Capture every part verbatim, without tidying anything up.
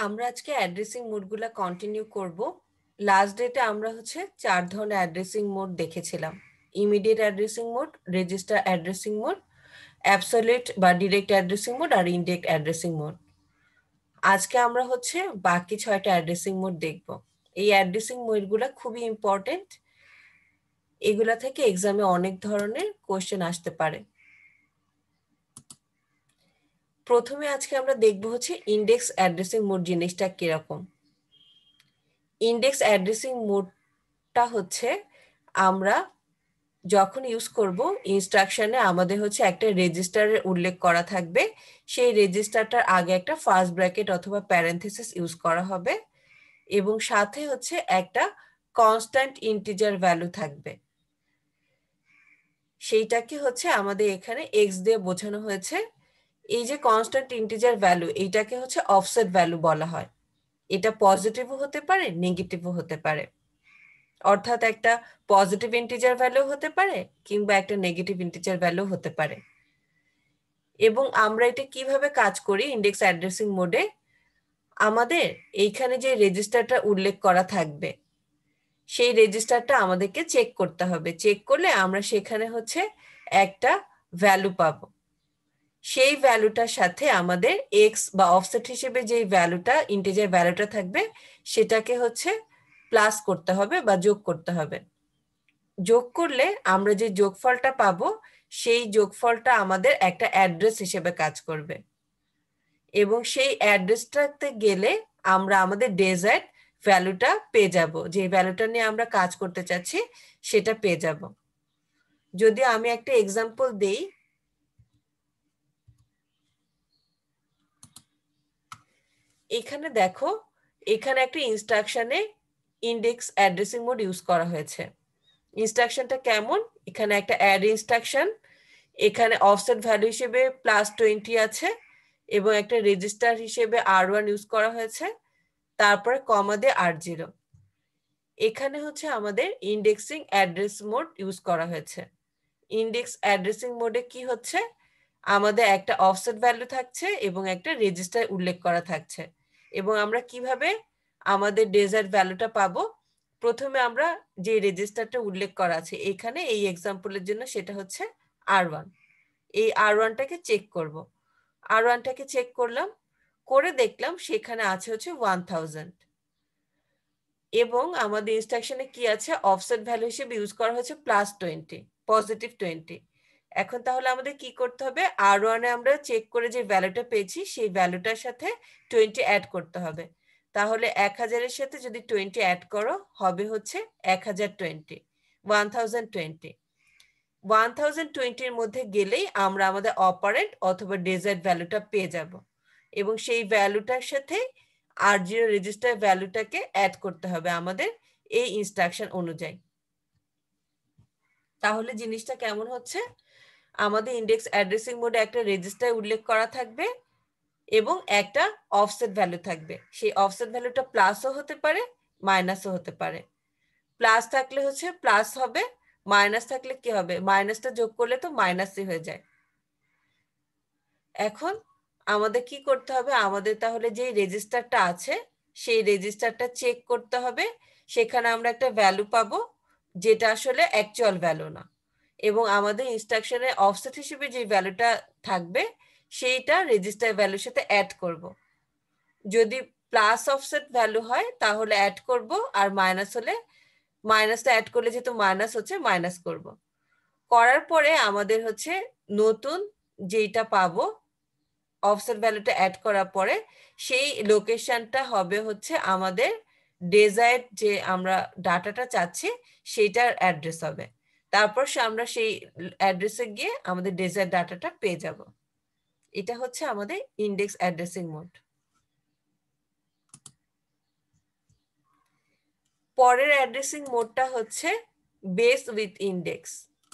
আমরা আজকে অ্যাড্রেসিং মোডগুলো কন্টিনিউ করব। লাস্ট ডেটে আমরা হচ্ছে চার ধরনের অ্যাড্রেসিং মোড দেখেছিলাম: immediate addressing mode, register addressing mode, absolute বা ডিরেক্ট অ্যাড্রেসিং মোড আর ইনডিরেক্ট অ্যাড্রেসিং মোড। আজকে আমরা হচ্ছে বাকি ছয়টা অ্যাড্রেসিং মোড দেখব। এই অ্যাড্রেসিং মোডগুলো খুবই ইম্পর্টেন্ট, এগুলা থেকে এক্সামে অনেক ধরনের কোয়েশ্চেন আসতে পারে। প্রথমে আজকে আমরা দেখব হচ্ছে ইন্ডেক্স অ্যাড্রেসিং মোড জিনিসটা কিরকম। ইন্ডেক্স অ্যাড্রেসিং মোডটা হচ্ছে আমরা যখন ইউজ করব, ইনস্ট্রাকশনে আমাদের হচ্ছে একটা রেজিস্টারের উল্লেখ করা থাকবে। সেই রেজিস্টারটার আগে একটা ফার্স্ট ব্র্যাকেট অথবা প্যারেন্থেসিস ইউজ করা হবে এবং সাথে হচ্ছে একটা কনস্ট্যান্ট ইন্টিজার ভ্যালু থাকবে। সেইটাকে হচ্ছে আমাদের এখানে এক্স দিয়ে বোঝানো হয়েছে। এই যে কনস্ট্যান্ট ইন্টিজার ভ্যালু, এইটাকে হচ্ছে অফসেট ভ্যালু বলা হয়। এটা পজিটিভও হতে পারে, নেগেটিভও হতে পারে। অর্থাৎ একটা পজিটিভ ইন্টিজার ভ্যালু হতে পারে কিংবা একটা নেগেটিভ ইন্টিজার ভ্যালু হতে পারে। এবং আমরা এটা কিভাবে কাজ করি ইন্ডেক্স অ্যাড্রেসিং মোডে, আমাদের এইখানে যে রেজিস্টারটা উল্লেখ করা থাকবে সেই রেজিস্টারটা আমাদেরকে চেক করতে হবে। চেক করলে আমরা সেখানে হচ্ছে একটা ভ্যালু পাবো। সেই ভ্যালুটার সাথে আমাদের এক্স বা অফসেট হিসেবে যে ভ্যালুটা, ইন্টিজার ভ্যালুটা থাকবে, সেটাকে হচ্ছে প্লাস করতে হবে বা যোগ করতে হবে। যোগ করলে আমরা যে যোগফলটা পাবো সেই যোগফলটা আমাদের একটা অ্যাড্রেস হিসেবে কাজ করবে এবং সেই অ্যাড্রেসটাতে গেলে আমরা আমাদের ডেজার্ট ভ্যালুটা পেয়ে যাব। যে ভ্যালুটা নিয়ে আমরা কাজ করতে চাচ্ছি সেটা পেয়ে যাব। যদি আমি একটা এক্সাম্পল দেই, এখানে দেখো, এখানে একটা ইনস্ট্রাকশনে ইন্ডেক্স অ্যাড্রেসিং মোড ইউজ করা হয়েছে। ইনস্ট্রাকশনটা কেমন? এখানে একটা অ্যাড ইনস্ট্রাকশন, এখানে অফসেট ভ্যালু হিসেবে প্লাস টোয়েন্টি আছে এবং একটা রেজিস্টার হিসেবে আর ওয়ান ইউজ করা হয়েছে, তারপরে কমা দিয়ে আর জিরো। এখানে হচ্ছে আমাদের ইন্ডেক্সিং অ্যাড্রেস মোড ইউজ করা হয়েছে। ইন্ডেক্স অ্যাড্রেসিং মোডে কি হচ্ছে, আমাদের একটা অফসেট ভ্যালু থাকছে এবং একটা রেজিস্টার উল্লেখ করা থাকছে। এবং আমরা কিভাবে আমাদের ডেজার্ট ভ্যালুটা পাবো, প্রথমে আমরা যে রেজিস্টারটা উল্লেখ করা আছে এখানে এই এক্সাম্পলের জন্য সেটা হচ্ছে আর ওয়ান। এই আর ওয়ানটাকে চেক করব। আর ওয়ানটাকে চেক করলাম, করে দেখলাম সেখানে আছে হচ্ছে ওয়ান থাউজেন্ড এবং আমাদের ইনস্ট্রাকশনে কি আছে, অফসেট ভ্যালু হিসেবে ইউজ করা হয়েছে প্লাস টোয়েন্টি, পজিটিভ টোয়েন্টি। এখন তাহলে আমাদের কি করতে হবে, আর ওয়ানে আমরা চেক করে যে ভ্যালুটা পেয়েছি সেই ভ্যালুটার সাথে টোয়েন্টি অ্যাড করতে হবে। তাহলে এক হাজারের সাথে যদি টোয়েন্টি অ্যাড করো হবে হচ্ছে এক হাজার twenty, one thousand twenty. One thousand টোয়েন্টির মধ্যে গেলেই আমরা আমাদের অপারেন্ট অথবা ডেজার্ট ভ্যালুটা পেয়ে যাব এবং সেই ভ্যালুটার সাথে আর জিরো রেজিস্টার ভ্যালুটাকে অ্যাড করতে হবে আমাদের এই ইনস্ট্রাকশন অনুযায়ী। তাহলে জিনিসটা কেমন হচ্ছে, আমাদের ইন্ডেক্স অ্যাড্রেসিং মোডে একটা রেজিস্টার উল্লেখ করা থাকবে এবং একটা অফসেট ভ্যালু থাকবে। সেই অফসেট ভ্যালুটা প্লাসও হতে পারে, মাইনাসও হতে পারে। প্লাস থাকলে হচ্ছে প্লাস হবে, মাইনাস থাকলে কি হবে, মাইনাসটা যোগ করলে তো মাইনাসই হয়ে যায়। এখন আমাদের কি করতে হবে, আমাদের তাহলে যে রেজিস্টারটা আছে সেই রেজিস্টারটা চেক করতে হবে। সেখানে আমরা একটা ভ্যালু পাবো যেটা আসলে অ্যাকচুয়াল ভ্যালু না, এবং আমাদের ইনস্ট্রাকশনে অফসেট হিসেবে যে ভ্যালুটা থাকবে সেইটা রেজিস্টার ভ্যালুর সাথে অ্যাড করব। যদি প্লাস অফসেট ভ্যালু হয় তাহলে অ্যাড করব, আর মাইনাস হলে মাইনাসটা অ্যাড করলে যেহেতু মাইনাস হচ্ছে মাইনাস করব। করার পরে আমাদের হচ্ছে নতুন যেটা পাবো অফসেট ভ্যালুটা অ্যাড করার পরে সেই লোকেশনটা হবে হচ্ছে আমাদের ডেজায়ার্ড যে আমরা ডাটাটা চাচ্ছি সেইটার অ্যাড্রেস হবে। তারপর আমরা সেই অ্যাড্রেসে গিয়ে আমাদের ডেজায়ার্ড ডাটাটা পেয়ে যাব। এটা হচ্ছে আমাদের ইন্ডেক্স অ্যাড্রেসিং মোড। পরের অ্যাড্রেসিং মোডটা হচ্ছে base with index.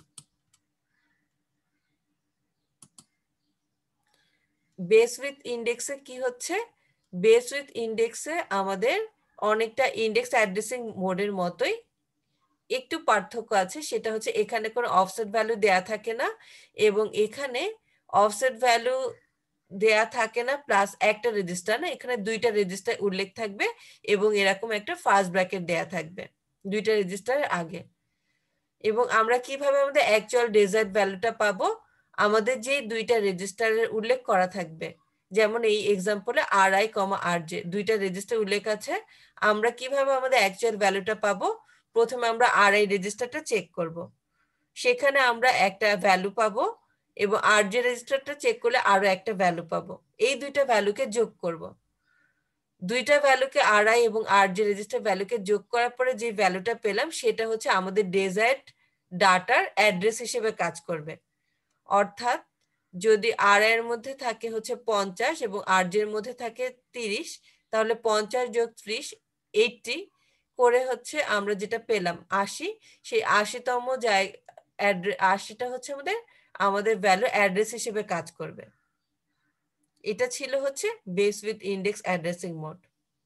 Base with ইন্ডেক্সে কি হচ্ছে, বেস উইথ ইন্ডেক্সে আমাদের অনেকটা ইন্ডেক্স অ্যাড্রেসিং মোডের মতোই, একটু পার্থক্য আছে। সেটা হচ্ছে এখানে কোনো অফসেট ভ্যালু দেয়া থাকে না এবং এখানে অফসেট ভ্যালু দেয়া থাকে না প্লাস একটা রেজিস্টার না, এখানে দুইটা রেজিস্টার উল্লেখ থাকবে এবং এরকম একটা ফার্স্ট ব্র্যাকেট দেয়া থাকবে দুইটা রেজিস্টারের আগে। এবং আমরা কিভাবে আমাদের অ্যাকচুয়াল ডেজার্ট ভ্যালুটা পাবো, আমাদের যে দুইটা রেজিস্টারের উল্লেখ করা থাকবে, যেমন এই এক্সাম্পলে R I comma R J দুইটা রেজিস্টার উল্লেখ আছে, আমরা কিভাবে আমাদের অ্যাকচুয়াল ভ্যালুটা পাবো, প্রথমে আমরা আর আই রেজিস্টারটা চেক করব, সেখানে আমরা একটা ভ্যালু পাবো এবং আর জে রেজিস্টারটা চেক করলে আরো একটা ভ্যালু পাবো, এই দুইটা ভ্যালুকে যোগ করব। দুইটা ভ্যালুকে আর আই এবং আর জে রেজিস্টার ভ্যালুকে যোগ করার পরে যে ভ্যালুটা পেলাম সেটা হচ্ছে আমাদের ডেজার্ট ডাটার অ্যাড্রেস হিসেবে কাজ করবে। অর্থাৎ যদি আর এর মধ্যে থাকে হচ্ছে পঞ্চাশ এবং আর জে এর মধ্যে থাকে তিরিশ, তাহলে পঞ্চাশ যোগ ত্রিশ এইটটি করে হচ্ছে আমরা যেটা পেলাম আশি, সেই আশিতম জায়গা আশিটা হচ্ছে আমাদের আমাদের ভ্যালু অ্যাড্রেস হিসেবে কাজ করবে। এটা ছিল হচ্ছে base with index addressing mode.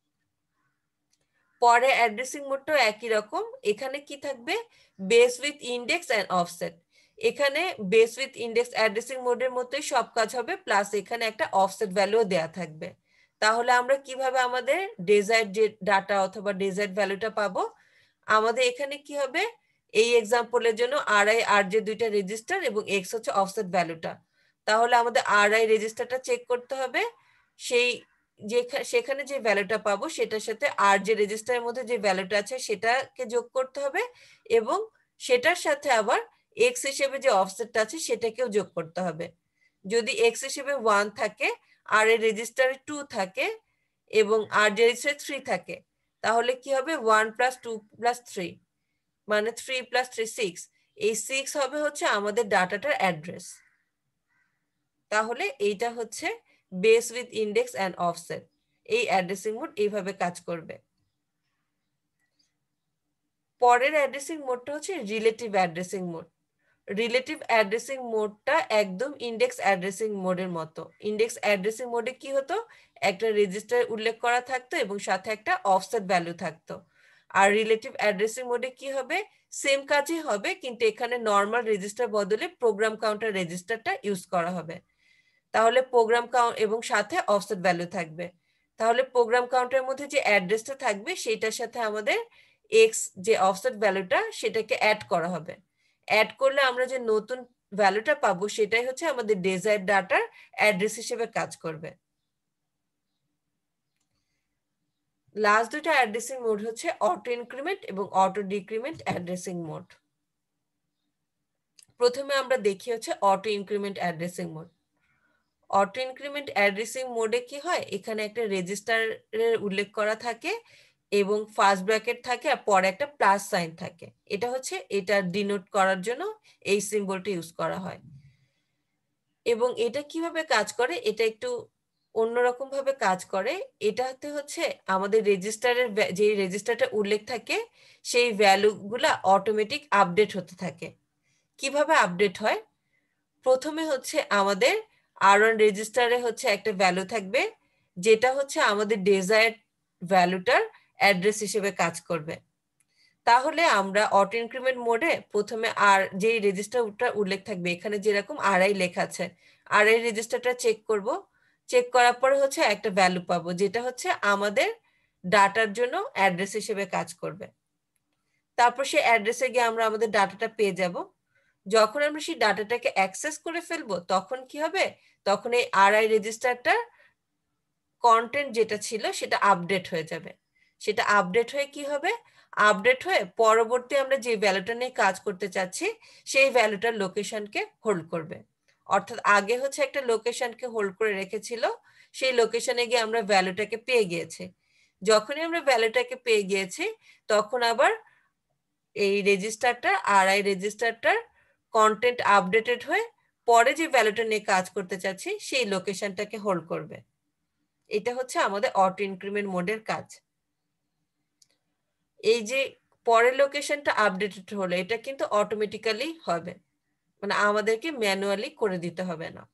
পরে অ্যাড্রেসিং মোডটাও একই রকম, এখানে কি থাকবে base with index and offset. এখানে বেস উইথ ইন্ডেক্স অ্যাড্রেসিং মোডের মতোই সব কাজ হবে, প্লাস এখানে একটা অফসেট ভ্যালুও দেয়া থাকবে। তাহলে আমরা কিভাবে আমাদের ডেজার্ট যে ডাটা অথবা ডেজার্ট ভ্যালুটা পাবো, আমাদের এখানে কি হবে, এই এক্সাম্পলের জন্য আর আই আর যে দুইটা রেজিস্টার এবং এক্স হচ্ছে অফসেট ভ্যালুটা, তাহলে আমাদের আর আই রেজিস্টারটা চেক করতে হবে, সেই যে সেখানে যে ভ্যালুটা পাবো সেটার সাথে আর যে রেজিস্টারের মধ্যে যে ভ্যালুটা আছে সেটাকে যোগ করতে হবে এবং সেটার সাথে আবার এক্স হিসেবে যে অফসেটটা আছে সেটাকেও যোগ করতে হবে। যদি এক্স হিসেবে ওয়ান থাকে, আর এর রেজিস্টারে টু থাকে এবং আর যে রেজিস্টারে থ্রি থাকে, তাহলে কি হবে one plus two plus three মানে থ্রি প্লাস থ্রি সিক্স, এই সিক্স হবে হচ্ছে আমাদের ডাটাটার অ্যাড্রেস। তাহলে এইটা হচ্ছে base with index and offset, এই অ্যাড্রেসিং মোড এইভাবে কাজ করবে। পরের অ্যাড্রেসিং মোডটা হচ্ছে relative addressing mode. Relative addressing মোডটা একদম ইন্ডেক্স অ্যাড্রেসিং মোডের মতো। ইন্ডেক্স অ্যাড্রেসিং মোডে কি হতো, একটা রেজিস্টার উল্লেখ করা থাকতো এবং সাথে একটা অফসেট ভ্যালু থাকতো। আর রিলেটিভ অ্যাড্রেসিং মোডে কি হবে, সেম কাজই হবে, কিন্তু এখানে নর্মাল রেজিস্টার বদলে প্রোগ্রাম কাউন্টার রেজিস্টারটা ইউজ করা হবে। তাহলে প্রোগ্রাম কাউন্ট এবং সাথে অফসেট ভ্যালু থাকবে। তাহলে প্রোগ্রাম কাউন্টারের মধ্যে যে অ্যাড্রেসটা থাকবে সেটার সাথে আমাদের এক্স যে অফসেট ভ্যালুটা সেটাকে অ্যাড করা হবে। অ্যাড করলে আমরা যে নতুন ভ্যালুটা পাবো সেটাই হচ্ছে আমাদের ডেজায়ার্ড ডাটার অ্যাড্রেস হিসেবে কাজ করবে। লাস্ট দুটা অ্যাড্রেসিং মোড হচ্ছে অটো ইনক্রিমেন্ট এবং অটো ডিক্রিমেন্ট অ্যাড্রেসিং মোড। প্রথমে আমরা দেখি হচ্ছে auto increment addressing mode. Auto increment addressing মোডে কি হয়, এখানে একটা রেজিস্টারের উল্লেখ করা থাকে এবং ফার্স্ট ব্র্যাকেট থাকে আর পরে একটা প্লাস সাইন থাকে, এটা হচ্ছে এটা ডিনোট করার জন্য এই সিম্বলটা ইউজ করা হয়। এবং এটা কিভাবে কাজ করে, এটা একটু অন্যরকম ভাবে কাজ করে। এটাতে হচ্ছে আমাদের রেজিস্টারের যে রেজিস্টারটা উল্লেখ থাকে সেই ভ্যালুগুলা অটোমেটিক আপডেট হতে থাকে। কিভাবে আপডেট হয়, প্রথমে হচ্ছে আমাদের আর ওয়ান রেজিস্টারে হচ্ছে একটা ভ্যালু থাকবে যেটা হচ্ছে আমাদের ডেজায়ার্ড ভ্যালুটার অ্যাড্রেস হিসেবে কাজ করবে। তাহলে আমরা অটো ইনক্রিমেন্ট মোডে প্রথমে আর যেই রেজিস্টারটা উল্লেখ থাকবে, এখানে যেরকম আর আই লেখা আছে, আর আই রেজিস্টারটা চেক করব, চেক করার পরে হচ্ছে একটা ভ্যালু পাবো যেটা হচ্ছে আমাদের ডাটার জন্য অ্যাড্রেস হিসেবে কাজ করবে। তারপর সেই অ্যাড্রেসে গিয়ে আমরা আমাদের ডাটাটা পেয়ে যাব। যখন আমরা সেই ডাটাটাকে অ্যাক্সেস করে ফেলবো তখন কি হবে, তখন এই আর আই রেজিস্টারটার কন্টেন্ট যেটা ছিল সেটা আপডেট হয়ে যাবে। সেটা আপডেট হয়ে কি হবে, আপডেট হয়ে পরবর্তী আমরা যে ভ্যালুটা নিয়ে কাজ করতে চাচ্ছি সেই ভ্যালুটার লোকেশনকে হোল্ড করবে। অর্থাৎ আগে হচ্ছে একটা লোকেশনকে হোল্ড করে রেখেছিল, সেই লোকেশনে গিয়ে আমরা ভ্যালুটাকে পেয়ে গিয়েছি। যখনই আমরা ভ্যালুটাকে পেয়ে গিয়েছি তখন আবার এই রেজিস্টারটা আর আই রেজিস্টারটার কন্টেন্ট আপডেটেড হয়ে পরে যে ভ্যালুটা নিয়ে কাজ করতে চাচ্ছি সেই লোকেশনটাকে হোল্ড করবে। এটা হচ্ছে আমাদের অটো ইনক্রিমেন্ট মোডের কাজ। এই যে পরের লোকেশনটা আপডেটেড হলো এটা কিন্তু অটোমেটিক্যালি হবে, মানে আমাদেরকে ম্যানুয়ালি করে দিতে হবে না।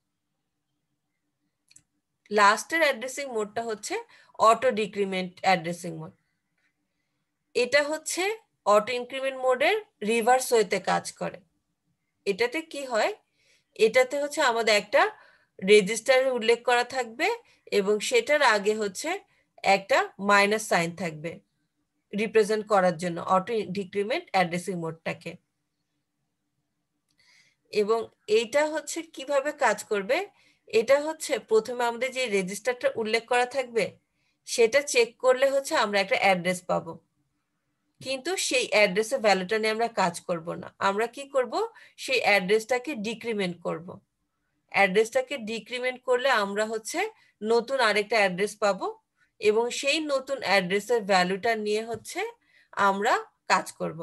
লাস্টের অ্যাড্রেসিং মোডটা হচ্ছে অটো ডিক্রিমেন্ট অ্যাড্রেসিং মোড। এটা হচ্ছে অটো ইনক্রিমেন্ট মোডের রিভার্স ওয়েতে কাজ করে। এটাতে কি হয়, এটাতে হচ্ছে আমাদের একটা রেজিস্টারে উল্লেখ করা থাকবে এবং সেটার আগে হচ্ছে একটা মাইনাস সাইন থাকবে রিপ্রেজেন্ট করার জন্য অটো ডিক্রিমেন্ট অ্যাড্রেসিং মোডটাকে। এবং এইটা হচ্ছে কিভাবে কাজ করবে, এটা হচ্ছে প্রথমে আমাদের যে রেজিস্টারটা উল্লেখ করা থাকবে সেটা চেক করলে হচ্ছে আমরা একটা অ্যাড্রেস পাবো, কিন্তু সেই অ্যাড্রেসের ভ্যালুটা নিয়ে আমরা কাজ করব না। আমরা কি করব, সেই অ্যাড্রেসটাকে ডিক্রিমেন্ট করব। অ্যাড্রেসটাকে ডিক্রিমেন্ট করলে আমরা হচ্ছে নতুন আরেকটা অ্যাড্রেস পাবো এবং সেই নতুন অ্যাড্রেসের ভ্যালুটা নিয়ে হচ্ছে আমরা কাজ করব।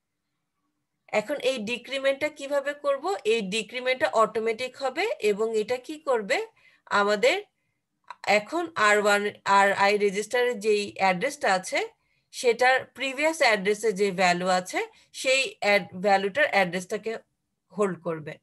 এখন এই ডিক্রিমেন্টটা কিভাবে করব, এই ডিক্রিমেন্টটা অটোমেটিক হবে এবং এটা কি করবে, আমাদের এখন আর ওয়ান আর আই রেজিস্টারের যেই অ্যাড্রেসটা আছে সেটার প্রিভিয়াস অ্যাড্রেসে যে ভ্যালু আছে সেই ভ্যালুটার অ্যাড্রেসটাকে হোল্ড করবে।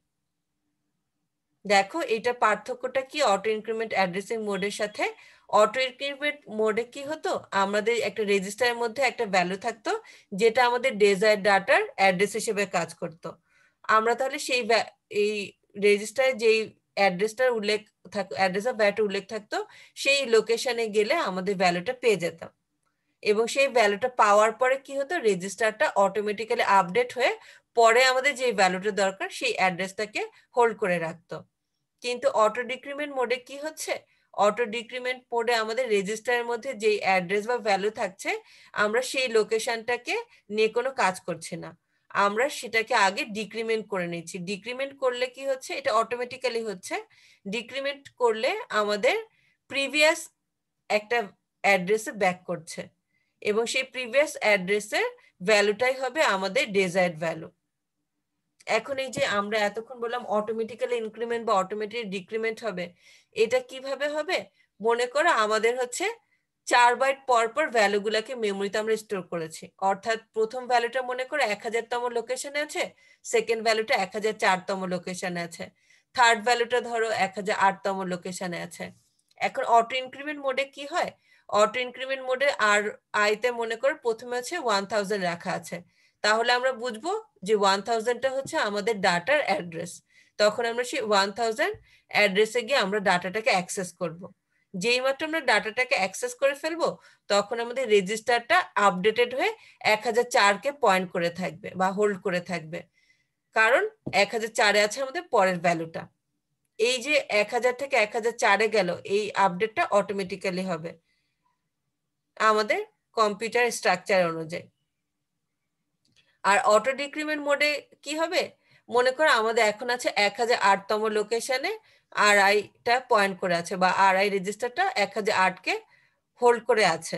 দেখো এটা পার্থক্যটা কি অটো ইনক্রিমেন্ট অ্যাড্রেসিং মোডের সাথে। অটো ইনক্রিমেন্ট মোডে কি হতো, আমাদের একটা রেজিস্টারের মধ্যে একটা ভ্যালু থাকতো যেটা আমাদের ডেজায়ার ডাটার অ্যাড্রেস হিসেবে কাজ করত। আমরা তাহলে সেই এই রেজিস্টারে যেই অ্যাড্রেসটার উল্লেখ থাকতো, অ্যাড্রেস অফ ভ্যালুটা উল্লেখ থাকতো, সেই লোকেশনে গেলে আমাদের ভ্যালুটা পেয়ে যেতাম এবং সেই ভ্যালুটা পাওয়ার পরে কি হতো, রেজিস্টারটা অটোমেটিক্যালি আপডেট হয়ে পরে আমাদের যে ভ্যালুটা দরকার সেই অ্যাড্রেসটাকে হোল্ড করে রাখতো। কিন্তু অটো ডিক্রিমেন্ট মোডে কি হচ্ছে, অটো ডিক্রিমেন্ট মোডে আমাদের রেজিস্টারের মধ্যে যেই অ্যাড্রেস বা ভ্যালু থাকছে আমরা সেই লোকেশনটাকে নিয়ে কোনো কাজ করছি না, আমরা সেটাকে আগে ডিক্রিমেন্ট করে নিচ্ছি। ডিক্রিমেন্ট করলে কি হচ্ছে, এটা অটোমেটিক্যালি হচ্ছে। ডিক্রিমেন্ট করলে আমাদের প্রিভিয়াস একটা অ্যাড্রেসে ব্যাক করছে এবং সেই প্রিভিয়াস অ্যাড্রেসের ভ্যালুটাই হবে আমাদের ডেজায়ার্ড ভ্যালু। এখন এই যে আমরা এতক্ষণ বললাম অটোমেটিক্যালি ইনক্রিমেন্ট বা অটোমেটিক ডিক্রিমেন্ট হবে, এটা কিভাবে হবে, মনে করো আমাদের হচ্ছে চার বাইট পর পর ভ্যালুগুলোকে মেমোরিতে আমরা স্টোর করেছি। অর্থাৎ প্রথম ভ্যালুটা মনে করো এক হাজারতম লোকেশনে আছে, সেকেন্ড ভ্যালুটা এক হাজার চারতম লোকেশনে আছে, থার্ড ভ্যালুটা ধরো এক হাজার আটতম লোকেশনে আছে। এখন অটো ইনক্রিমেন্ট মোডে কি হয়, অটো ইনক্রিমেন্ট মোডে আর আইতে মনে করো প্রথমে আছে ওয়ান থাউজেন্ড রাখা আছে, তাহলে আমরা বুঝবো যে ওয়ান থাউজেন্ডটা হচ্ছে আমাদের ডাটার অ্যাড্রেস। তখন আমরা সেই ওয়ান থাউজেন্ড অ্যাড্রেসে গিয়ে আমরা ডাটাটাকে অ্যাক্সেস করব। যেই মাত্র আমরা ডাটাটাকে অ্যাক্সেস করে ফেলবো তখন আমাদের রেজিস্টারটা আপডেটেড হয়ে এক হাজার চারকে পয়েন্ট করে থাকবে বা হোল্ড করে থাকবে, কারণ এক হাজার চারে আছে আমাদের পরের ভ্যালুটা। এই যে এক হাজার থেকে এক হাজার চারে গেল, এই আপডেটটা অটোমেটিক্যালি হবে আমাদের কম্পিউটার স্ট্রাকচার অনুযায়ী। আর অটো ডিক্রিমেন্ট মোডে কি হবে, মনে করো আমাদের এখন আছে এক হাজার আটতম লোকেশনে আর আইটা পয়েন্ট করে আছে বা আর আই রেজিস্টারটা এক হাজার আটকে হোল্ড করে আছে।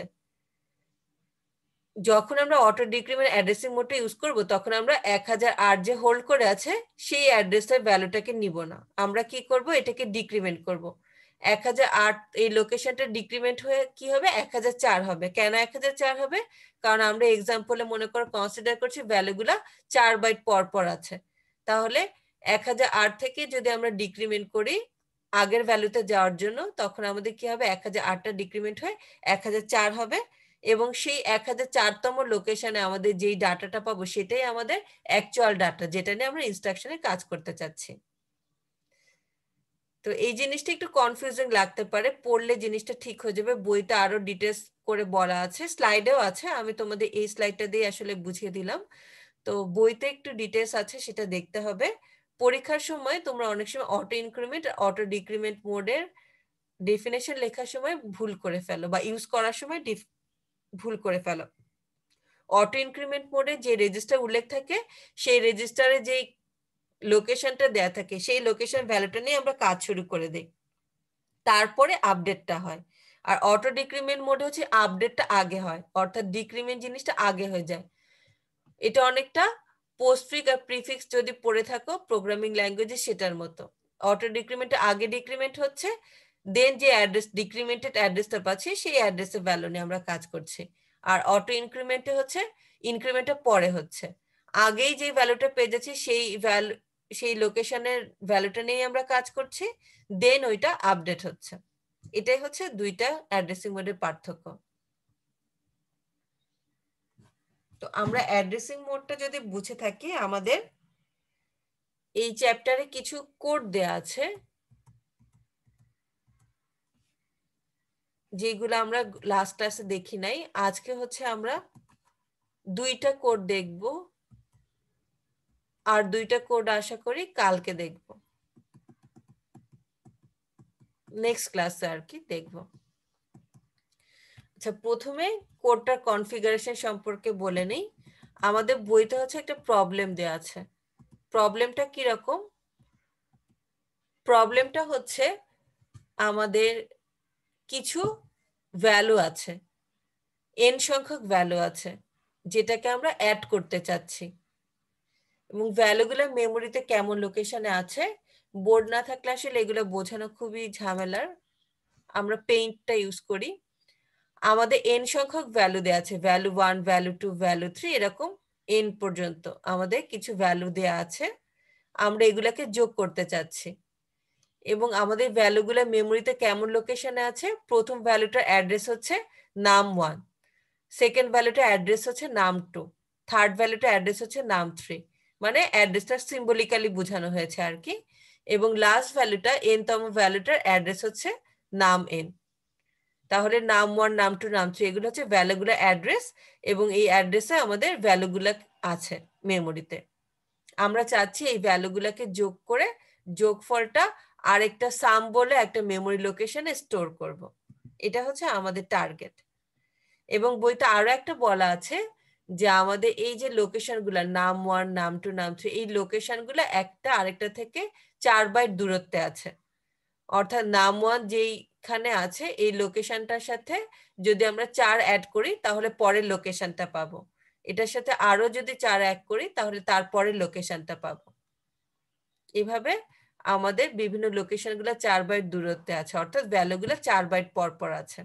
যখন আমরা অটো ডিক্রিমেন্ট অ্যাড্রেসিং মোডটা ইউজ করব তখন আমরা এক হাজার আট যে হোল্ড করে আছে সেই অ্যাড্রেসের ভ্যালুটাকে নিব না, আমরা কি করব, এটাকে ডিক্রিমেন্ট করব। এক হাজার আট এই লোকেশনটা ডিক্রিমেন্ট হয়ে কি হবে, এক হাজার চার হবে। কেন এক হাজার চার হবে, কারণ আমরা এক্সাম্পলে মনে করো কনসিডার করছি ভ্যালুগুলা চার বাইট পর পর আছে, তাহলে এক হাজার আট থেকে যদি আমরা ডিক্রিমেন্ট করি আগের ভ্যালুতে যাওয়ার জন্য তখন আমাদের কি হবে, এক হাজার আটটা ডিক্রিমেন্ট হয়ে এক হাজার চার হবে এবং সেই এক হাজার চারতম লোকেশনে আমাদের যেই ডাটাটা পাবো সেটাই আমাদের অ্যাকচুয়াল ডাটা, যেটা নিয়ে আমরা ইনস্ট্রাকশনে কাজ করতে চাচ্ছি। তো এই জিনিসটা একটু কনফিউজিং লাগতে পারে, পড়লে জিনিসটা ঠিক হয়ে যাবে। বইতে আরো ডিটেলস করে বলা আছে, স্লাইডেও আছে, আমি তোমাদের এই স্লাইডটা দিয়ে আসলে বুঝিয়ে দিলাম। তো বইতে একটু ডিটেলস আছে, সেটা দেখতে হবে। পরীক্ষার সময় তোমরা অনেক সময় অটো ইনক্রিমেন্ট অটো ডিক্রিমেন্ট মোডের ডেফিনেশন লেখার সময় ভুল করে ফেলো বা ইউজ করার সময় ভুল করে ফেলো। অটো ইনক্রিমেন্ট মোডে যে রেজিস্টার উল্লেখ থাকে সেই রেজিস্টারে যে লোকেশনটা দেয়া থাকে সেই লোকেশন ভ্যালুটা নিয়ে আমরা কাজ শুরু করে দিই, তারপরে আপডেটটা হয়। আর অটো ডিক্রিমেন্ট মোডে হচ্ছে আপডেটটা আগে হয়, অর্থাৎ ডিক্রিমেন্ট জিনিসটা আগে হয়ে যায়। এটা অনেকটা পোস্টফিক্স আর প্রিফিক্স যদি পড়ে থাকো প্রোগ্রামিং ল্যাঙ্গুয়েজে সেটার মতো। অটো ডিক্রিমেন্টে আগে ডিক্রিমেন্ট হচ্ছে, দেন যে অ্যাড্রেস ডিক্রিমেন্টেড অ্যাড্রেসটা পাচ্ছি সেই অ্যাড্রেসের ভ্যালু নিয়ে আমরা কাজ করছি। আর অটো ইনক্রিমেন্টে হচ্ছে ইনক্রিমেন্টটা পরে হচ্ছে, আগেই যে ভ্যালুটা পেয়ে যাচ্ছি সেই ভ্যালু সেই লোকেশনের ভ্যালুটা নিয়ে আমরা কাজ করছি, দেন ওইটা আপডেট হচ্ছে। এটাই হচ্ছে দুইটা অ্যাড্রেসিং মোডের পার্থক্য। তো আমরা অ্যাড্রেসিং মোডটা যদি বুঝে থাকি, আমাদের এই চ্যাপ্টারে কিছু কোড দেয়া আছে, যেগুলো আমরা লাস্ট ক্লাসে দেখি নাই। আজকে হচ্ছে আমরা দুইটা কোড দেখব, আর দুইটা কোড আশা করি কালকে দেখব, নেক্সট ক্লাসে আর কি দেখব। আচ্ছা, প্রথমে কোডটার কনফিগারেশন সম্পর্কে বলে নেই। আমাদের বইতে হচ্ছে একটা প্রবলেম দেওয়া আছে। প্রবলেমটা কিরকম? প্রবলেমটা হচ্ছে আমাদের কিছু ভ্যালু আছে, এন সংখ্যক ভ্যালু আছে, যেটাকে আমরা অ্যাড করতে চাচ্ছি, এবং ভ্যালুগুলো মেমোরিতে কেমন লোকেশনে আছে। বোর্ড না থাকলে আসলে এগুলো বোঝানো খুবই ঝামেলার, আমরা পেইন্টটা ইউজ করি। আমাদের এন সংখ্যক ভ্যালু দেওয়া আছে, value one, value two, value three, এরকম এন পর্যন্ত আমাদের কিছু ভ্যালু দেওয়া আছে। আমরা এগুলাকে যোগ করতে চাচ্ছি, এবং আমাদের ভ্যালুগুলো মেমোরিতে কেমন লোকেশনে আছে। প্রথম ভ্যালুটার অ্যাড্রেস হচ্ছে নাম ওয়ান, সেকেন্ড ভ্যালুটার অ্যাড্রেস হচ্ছে নাম টু, থার্ড ভ্যালুটার অ্যাড্রেস হচ্ছে নাম থ্রি, মানে অ্যাড্রেসটা সিম্বলিক্যালি বোঝানো হয়েছে আর কি। এবং লাস্ট ভ্যালুটা, এন তম ভ্যালুটার অ্যাড্রেস হচ্ছে নাম এন। তাহলে নাম ওয়ান, নাম টু, নাম থ্রি, এগুলো হচ্ছে ভ্যালুগুলো অ্যাড্রেস, এবং এই অ্যাড্রেসে আমাদের ভ্যালুগুলো আছে মেমোরিতে। আমরা চাচ্ছি এই ভ্যালুগুলোকে যোগ করে যোগফলটা আরেকটা সাম বলে একটা মেমোরি লোকেশনে স্টোর করব। এটা হচ্ছে আমাদের টার্গেট। এবং বইতে আরো একটা বলা আছে যে আমাদের এই যে লোকেশনগুলো, নাম ওয়ান, নাম টু, নাম থ্রি, এই লোকেশনগুলো একটা আরেকটা থেকে চার বাইট দূরত্বে আছে। অর্থাৎ নাম ওয়ান যেইখানে আছে এই লোকেশনটার সাথে যদি আমরা চার অ্যাড করি তাহলে পরের লোকেশনটা পাবো, এটার সাথে আরো যদি চার অ্যাড করি তাহলে তারপরের লোকেশনটা পাবো। এভাবে আমাদের বিভিন্ন লোকেশনগুলো চার বাইট দূরত্বে আছে, অর্থাৎ ভ্যালুগুলো চার বাইট পর পর আছে।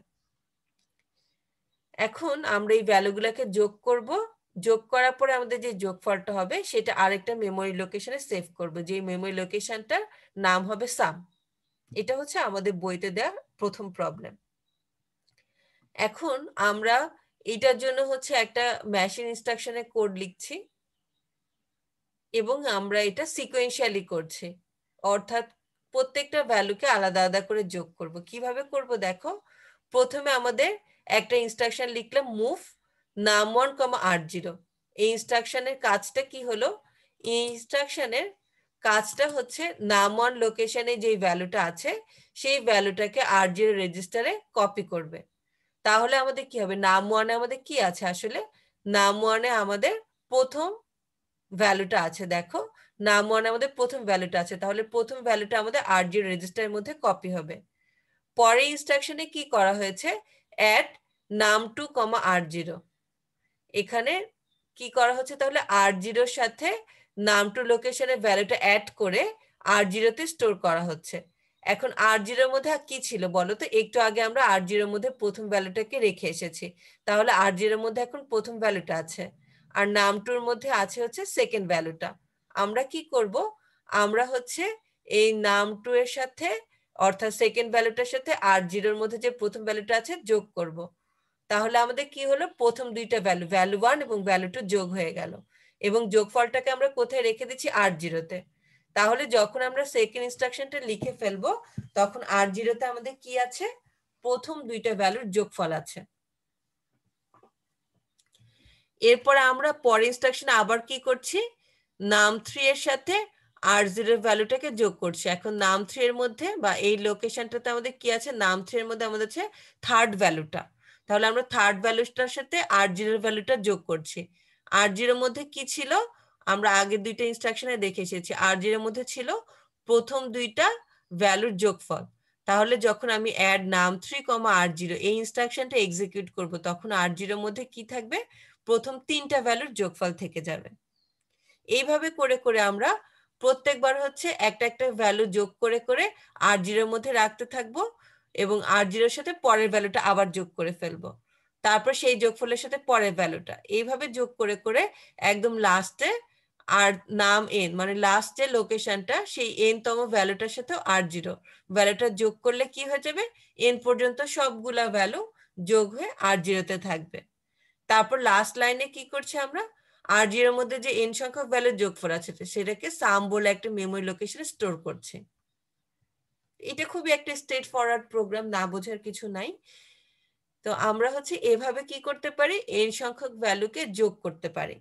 এখন আমরা এই ভ্যালুগুলোকে যোগ করব। যোগ করার পরে আমাদের যে যোগফলটা হবে সেটা আরেকটা মেমোরি লোকেশনে সেভ করব, যে মেমোরি লোকেশনটার নাম হবে সাম। এটা হচ্ছে আমাদের বইতে দেওয়া প্রথম প্রবলেম। এখন আমরা এটার জন্য হচ্ছে একটা মেশিন ইনস্ট্রাকশনের কোড লিখছি, এবং আমরা এটা সিকোয়েন্সিয়ালি করছি, অর্থাৎ প্রত্যেকটা ভ্যালুকে আলাদা আলাদা করে যোগ করব। কিভাবে করব দেখো, প্রথমে আমাদের একটা ইনস্ট্রাকশন লিখলাম মুভ নাম ওয়ান কমা আট জিরো। এই ইনস্ট্রাকশনের কাজটা কি হলো? এই ইনস্ট্রাকশনের কাজটা হচ্ছে নাম ওয়ান লোকেশনে যে ভ্যালুটা আছে সেই ভ্যালুটাকে আট জিরো রেজিস্টারে কপি করবে। তাহলে আমাদের কি হবে, নাম ওয়ানে আমাদের কি আছে, আসলে নাম ওয়ানে আমাদের প্রথম ভ্যালুটা আছে। দেখো, নাম ওয়ানে আমাদের প্রথম ভ্যালুটা আছে, তাহলে প্রথম ভ্যালুটা আমাদের আট জিরো রেজিস্টারের মধ্যে কপি হবে। পরে ইনস্ট্রাকশনে কি করা হয়েছে, অ্যাড নাম টু কমা আট জিরো। এখানে কি করা হচ্ছে, তাহলে আট জিরোর সাথে নাম টু লোকেশনের ভ্যালুটা অ্যাড করে আট জিরোতে স্টোর করা হচ্ছে। এখন আট জিরোর মধ্যে কি ছিল বলো তো? একটু আগে আমরা আট জিরোর মধ্যে প্রথম ভ্যালুটাকে রেখে এসেছি, তাহলে আট জিরোর মধ্যে এখন প্রথম ভ্যালুটা আছে, আর নাম টুর মধ্যে আছে হচ্ছে সেকেন্ড ভ্যালুটা। আমরা কি করব, আমরা হচ্ছে এই নাম টু এর সাথে অর্থাৎ সেকেন্ড ভ্যালুটার সাথে আট জিরোর মধ্যে যে প্রথম ভ্যালুটা আছে যোগ করব। তাহলে আমাদের কি হলো, প্রথম দুইটা ভ্যালু, ভ্যালু ওয়ান এবং ভ্যালু টু যোগ হয়ে গেল, এবং যোগফলটাকে আমরা কোথায় রেখে দিচ্ছি, আট জিরোতে। তাহলে যখন আমরা সেকেন্ড ইনস্ট্রাকশনটা লিখে ফেলবো তখন আট জিরোতে আমাদের কি আছে, প্রথম দুইটা ভ্যালুর যোগফল আছে। এরপরে আমরা পরের ইনস্ট্রাকশনে আবার কি করছি, নাম থ্রি এর সাথে আর জিরোর ভ্যালুটাকে যোগ করছি। এখন নাম থ্রি এর মধ্যে বা এই লোকেশনটাতে আমাদের কি আছে, নাম থ্রি এর মধ্যে আমাদের আছে থার্ড ভ্যালুটা, তাহলে আমরা থার্ড ভ্যালুটার সাথে আট জিরোর ভ্যালুটা যোগ করছি। আট জিরোর মধ্যে কি ছিল, আমরা আগের দুইটা ইনস্ট্রাকশনে দেখে এসেছি, আট জিরোর মধ্যে ছিল প্রথম দুইটা ভ্যালুর যোগফল। তাহলে যখন আমি অ্যাড নাম থ্রি কমা আট জিরো এই ইনস্ট্রাকশনটা এক্সিকিউট করব তখন আট জিরোর মধ্যে কি থাকবে, প্রথম তিনটা ভ্যালুর যোগফল থেকে যাবে। এইভাবে করে করে আমরা প্রত্যেকবার হচ্ছে একটা একটা ভ্যালু যোগ করে করে আট জিরোর মধ্যে রাখতে থাকবো, এবং আট জিরোর সাথে পরের ভ্যালুটা আবার যোগ করে ফেলবো, তারপর সেই যোগফলের সাথে পরের ভ্যালুটা, এইভাবে যোগ করে করে একদম লাস্টে আর নাম এন মানে লাস্ট যে লোকেশনটা সেই এন তম ভ্যালুটার সাথে আট জিরো ভ্যালুটা যোগ করলে কি হয়ে যাবে, এন পর্যন্ত সবগুলা ভ্যালু যোগ হয়ে আট জিরোতে থাকবে। তারপর লাস্ট লাইনে কি করছি আমরা, আর জিরোর মধ্যে যে এন সংখ্যক ভ্যালুর যোগফল আছে সেটাকে সাম বলে একটা মেমোরি লোকেশনে স্টোর করছি। এটা খুবই একটা স্ট্রেট ফরওয়ার্ড প্রোগ্রাম, না বোঝার কিছু নাই। তো আমরা হচ্ছে এভাবে কি করতে পারি, এন সংখ্যক ভ্যালুকে যোগ করতে পারি।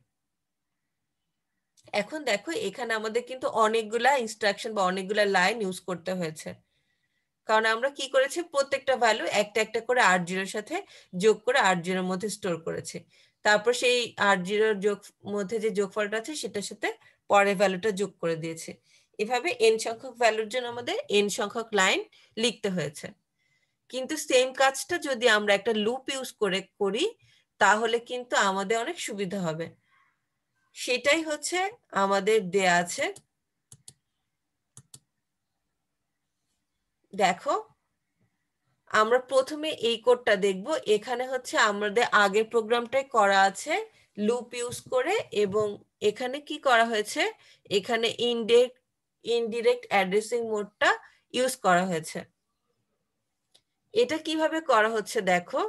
এখন দেখো এখানে আমাদের কিন্তু অনেকগুলা ইনস্ট্রাকশন বা অনেকগুলা লাইন ইউজ করতে হয়েছে, কারণ আমরা কি করেছি, প্রত্যেকটা ভ্যালু একটা একটা করে আট জিরোর সাথে যোগ করে আট জিরোর মধ্যে স্টোর করেছি। তারপর সেই আট জিরোর যোগ মধ্যে যে যোগফলটা আছে সেটার সাথে পরের ভ্যালুটা যোগ করে দিয়েছে। এভাবে এন সংখ্যক ভ্যালুর জন্য আমাদের এন সংখ্যক লাইন লিখতে হয়েছে। কিন্তু সেম কাজটা যদি আমরা একটা লুপ ইউজ করে করি তাহলে কিন্তু আমাদের অনেক সুবিধা হবে। সেটাই হচ্ছে আমাদের দেয়া আছে। দেখো আমরা প্রথমে এই কোডটা দেখব। এখানে হচ্ছে আমাদের আগের প্রোগ্রামটাই করা আছে লুপ ইউজ করে, এবং এখানে কি করা হয়েছে, এখানে ইনডেক্ট ইনডিরেক্ট অ্যাড্রেসিং মোডটা ইউজ করা হয়েছে। এটা কিভাবে করা হচ্ছে দেখো,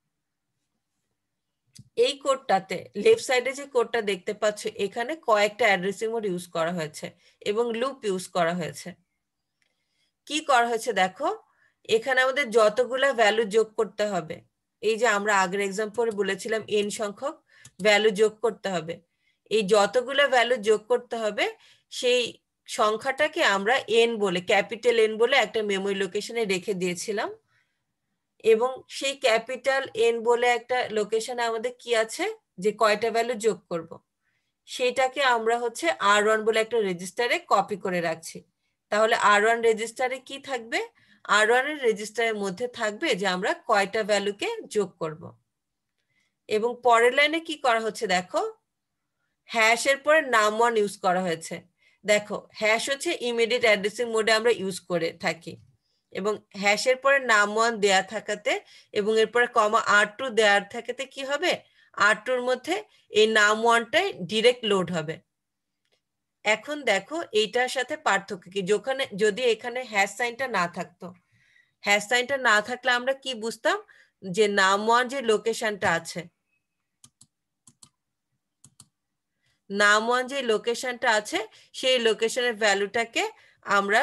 এই কোডটাতে লেফট সাইডে যে কোডটা দেখতে পাচ্ছ এখানে কয়েকটা অ্যাড্রেসিং মোড ইউজ করা হয়েছে এবং লুপ ইউজ করা হয়েছে। কি করা হয়েছে দেখো, এখানে আমাদের যতগুলা ভ্যালু যোগ করতে হবে, এই যে আমরা আগের এক্সাম্পলে বলেছিলাম এন সংখ্যক ভ্যালু যোগ করতে হবে, এই যতগুলা ভ্যালু যোগ করতে হবে সেই সংখ্যাটাকে আমরা এন বলে, ক্যাপিটাল এন বলে একটা মেমোরি লোকেশনে রেখে দিয়েছিলাম। এবং সেই ক্যাপিটাল এন বলে একটা লোকেশনে আমাদের কি আছে, যে কয়টা ভ্যালু যোগ করব সেটাকে আমরা হচ্ছে আর ওয়ান বলে একটা রেজিস্টারে কপি করে রাখছি। তাহলে আর ওয়ান রেজিস্টারে কি থাকবে, আর ওয়ান এর রেজিস্টারের মধ্যে থাকবে যে আমরা কয়টা ভ্যালুকে যোগ করব। এবং পরের লাইনে কি করা হচ্ছে দেখো, হ্যাশের পরে নাম ওয়ান ইউজ করা হয়েছে। দেখো হ্যাশ হচ্ছে ইমিডিয়েট অ্যাড্রেসিং মোডে আমরা ইউজ করে থাকি, এবং হ্যাশের পরে নাম ওয়ান দেয়া থাকাতে এবং এরপরে কমা আর টু দেওয়ার থাকাতে কি হবে, আর টুর মধ্যে এই নাম ওয়ানটাই ডিরেক্ট লোড হবে। এখন দেখো এইটার সাথে পার্থক্য কি, যখন যদি এখানে হ্যাশ সাইনটা না থাকতো, হ্যাশ সাইনটা না থাকলে আমরা কি বুঝতাম, যে নাম ওয়ান যে লোকেশনটা আছে, নাম ওয়ান যে লোকেশনটা আছে সেই লোকেশনের ভ্যালুটাকে আমরা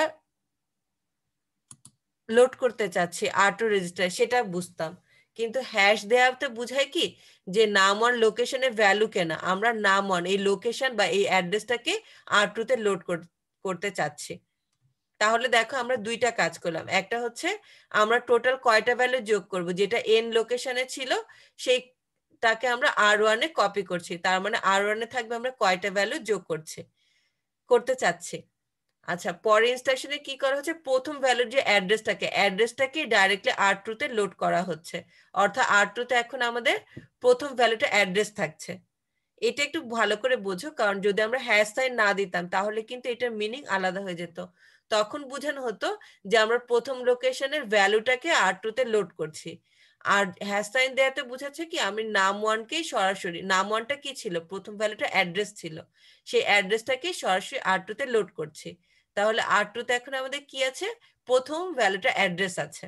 লোড করতে চাচ্ছি আর টু রেজিস্টার, সেটা বুঝতাম। কিন্তু হ্যাশ দেওয়াতে বুঝায় কি, যে নাম ওয়ান লোকেশনের ভ্যালু কেনা, আমরা নাম ওয়ান এই লোকেশন বা এই অ্যাড্রেসটাকে আর টুতে লোড করতে চাচ্ছি। তাহলে দেখো আমরা দুইটা কাজ করলাম, একটা হচ্ছে আমরা টোটাল কয়টা ভ্যালু যোগ করব, যেটা এন লোকেশনে ছিল সেইটাকে আমরা আর ওয়ানে কপি করছি, তার মানে আর ওয়ানে থাকবে আমরা কয়টা ভ্যালু যোগ করছি করতে চাচ্ছি। আচ্ছা, পরের ইনস্ট্রাকশনে কি করা হচ্ছে, প্রথম ভ্যালুর যে অ্যাড্রেসটাকে অ্যাড্রেসটাকে ডাইরেক্টলি আর টু তে লোড করা হচ্ছে, অর্থাৎ আর টু তে এখন আমাদের প্রথম ভ্যালুটা অ্যাড্রেস থাকছে। এটা একটু ভালো করে বোঝো, কারণ যদি আমরা হ্যাশ সাইন না দিতাম তাহলে কিন্তু এটার মিনিং আলাদা হয়ে যেত। তখন বোঝানো হতো যে আমরা প্রথম লোকেশনের ভ্যালুটাকে আর টু তে লোড করছি, আর হ্যাশ সাইন দেওয়াতে বোঝাচ্ছে কি আমি নাম ওয়ানকেই সরাসরি, নাম ওয়ানটা কি ছিল, প্রথম ভ্যালুটা অ্যাড্রেস ছিল, সেই অ্যাড্রেসটাকেই সরাসরি আর টু তে লোড করছি। তাহলে আর টু তে এখন আমাদের কি আছে, প্রথম ভ্যালুটা অ্যাড্রেস আছে।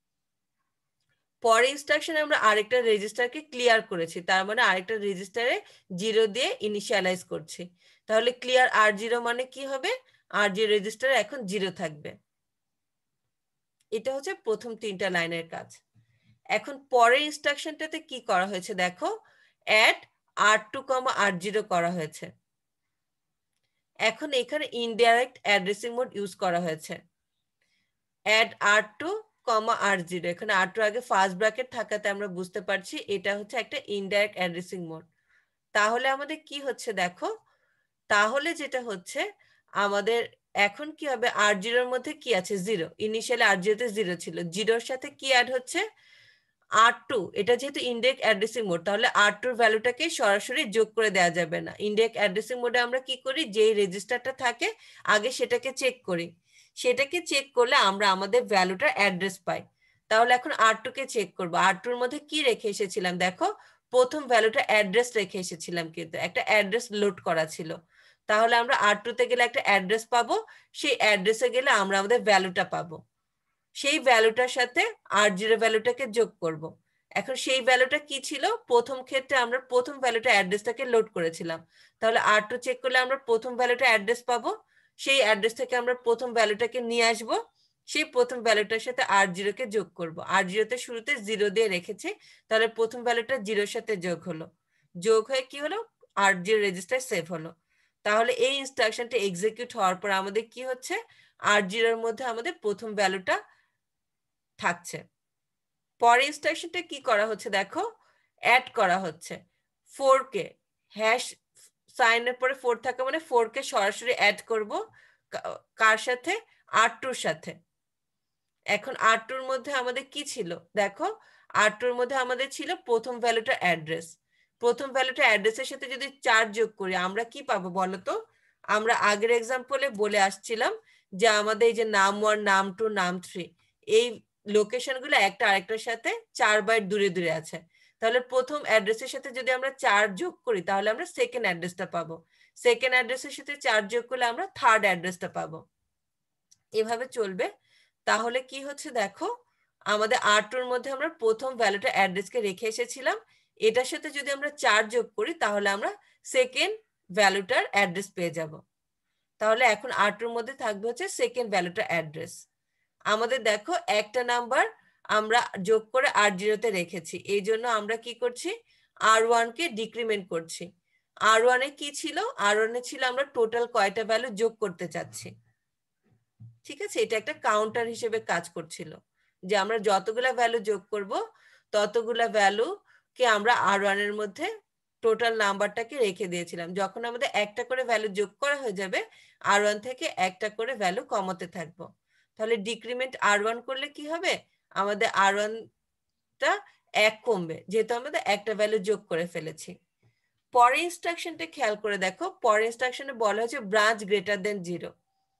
পরে ইনস্ট্রাকশনে আমরা আরেকটা রেজিস্টারকে ক্লিয়ার করেছি, তার মানে আরেকটা রেজিস্টারে জিরো দিয়ে ইনিশিয়ালাইজ করছি। তাহলে ক্লিয়ার আর জিরো মানে কি হবে, আর জিরো রেজিস্টারে এখন জিরো থাকবে। এটা হচ্ছে প্রথম তিনটা লাইনের কাজ। এখন পরের ইনস্ট্রাকশনটাতে কি করা হয়েছে দেখো, add R two comma R zero করা হয়েছে। এখন এখানে ইনডাইরেক্ট অ্যাড্রেসিং মোড ইউজ করা হয়েছে, add R two comma R zero, এখানে আর টু আগে ফার্স্ট ব্র্যাকেট থাকাতে আমরা বুঝতে পারছি এটা হচ্ছে একটা ইনডাইরেক্ট অ্যাড্রেসিং মোড। তাহলে আমাদের কি হচ্ছে দেখো, তাহলে যেটা হচ্ছে আমাদের এখন কি হবে, আর জিরোর মধ্যে কি আছে, জিরো, ইনিশিয়ালি আর জিরোতে জিরো ছিল, জিরোর সাথে কি অ্যাড হচ্ছে, আর টু, এটা যেহেতু ইনডাইরেক্ট অ্যাড্রেসিং মোড তাহলে আর টুর ভ্যালুটাকে সরাসরি যোগ করে দেওয়া যাবে না। ইনডাইরেক্ট অ্যাড্রেসিং মোডে আমরা কি করি, যেই রেজিস্টারটা থাকে আগে সেটাকে চেক করি, সেটাকে চেক করলে আমরা আমাদের ভ্যালুটা অ্যাড্রেস পাই। তাহলে এখন আর টু কে চেক করবো, আর টুর মধ্যে কি রেখে এসেছিলাম দেখো, প্রথম ভ্যালুটা অ্যাড্রেস রেখে এসেছিলাম, কিন্তু একটা অ্যাড্রেস লোড করা ছিল। তাহলে আমরা আর টু তে গেলে একটা অ্যাড্রেস পাবো, সেই অ্যাড্রেসে গেলে আমরা আমাদের ভ্যালুটা পাবো, সেই ভ্যালুটার সাথে আর জিরো ভ্যালুটাকে যোগ করব। এখন সেই ভ্যালুটা কি ছিল, প্রথম ক্ষেত্রে আমরা প্রথম ভ্যালুটা অ্যাড্রেসটাকে লোড করেছিলাম, তাহলে আর টু চেক করলে আমরা প্রথম ভ্যালুটা অ্যাড্রেস পাবো, সেই অ্যাড্রেস থেকে আমরা প্রথম ভ্যালুটাকে নিয়ে আসব, সেই প্রথম ভ্যালুটার সাথে আর জিরো কে যোগ করব। আর জিরোতে শুরুতে জিরো দিয়ে রেখেছি, তাহলে প্রথম ভ্যালুটা জিরোর সাথে যোগ হলো, যোগ হয়ে কি হলো, আর জিরো রেজিস্টার সেভ হলো। তাহলে এই ইনস্ট্রাকশনটা এক্সিকিউট হওয়ার পর আমাদের কি হচ্ছে, আর জিরোর মধ্যে আমাদের প্রথম ভ্যালুটা থাকছে। পরের ইনস্ট্রাকশনটা কি করা হচ্ছে দেখো, অ্যাড করা হচ্ছে ফোর কে, হ্যাশ সাইনের পরে ফোর থাকে মানে ফোর কে সরাসরি অ্যাড করব কার সাথে, আর টুর সাথে। এখন আর টুর মধ্যে আমাদের কি ছিল দেখো, আর টুর মধ্যে আমাদের ছিল প্রথম ভ্যালুটা অ্যাড্রেস। প্রথম ভ্যালুটা অ্যাড্রেসের সাথে যদি চার যোগ করি আমরা কি পাবো বলতো, আমরা আগের এক্সাম্পলে বলে আসছিলাম যে আমাদের এই যে নাম ওয়ান, নাম টু, নাম থ্রি, এই লোকেশনগুলো একটা আরেকটার সাথে চার বাইট দূরে দূরে আছে। তাহলে প্রথম অ্যাড্রেসের সাথে যদি আমরা চার যোগ করি তাহলে আমরা সেকেন্ড অ্যাড্রেসটা পাবো, সেকেন্ড অ্যাড্রেসের সাথে চার যোগ করলে আমরা থার্ড অ্যাড্রেসটা পাবো, এভাবে চলবে। তাহলে কি হচ্ছে দেখো, আমাদের আর টুর মধ্যে আমরা প্রথম ভ্যালুটা অ্যাড্রেসকে রেখে এসেছিলাম, এটার সাথে যদি আমরা চার যোগ করি তাহলে আমরা সেকেন্ড ভ্যালুটার অ্যাড্রেস পেয়ে যাব। তাহলে এখন আর টুর মধ্যে থাকবে হচ্ছে সেকেন্ড ভ্যালুটার অ্যাড্রেস। আমাদের দেখো একটা নাম্বার আমরা যোগ করে আর জিরোতে রেখেছি, এই জন্য আমরা কি করছি, আর ওয়ান কে ডিক্রিমেন্ট করছি। আর ওয়ানে কি ছিল, আর ওয়ানে ছিল আমরা টোটাল কয়টা ভ্যালু যোগ করতে চাচ্ছি, ঠিক আছে, এটা একটা কাউন্টার হিসেবে কাজ করছিল, যে আমরা যতগুলা ভ্যালু যোগ করব ততগুলা ভ্যালু কে আমরা আর ওয়ান এর মধ্যে টোটাল নাম্বারটাকে রেখে দিয়েছিলাম। যখন আমাদের একটা করে ভ্যালু যোগ করা হয়ে যাবে আর ওয়ান থেকে একটা করে ভ্যালু কমাতে থাকবো। তাহলে ডিক্রিমেন্ট আর ওয়ান করলে কি হবে, আমাদের আর ওয়ানটা এক কমবে, যেহেতু আমাদের একটা ভ্যালু যোগ করে ফেলেছি। পরের ইনস্ট্রাকশনটা খেয়াল করে দেখো, পরের ইনস্ট্রাকশনে বলা হয়েছে ব্রাঞ্চ গ্রেটার দেন জিরো,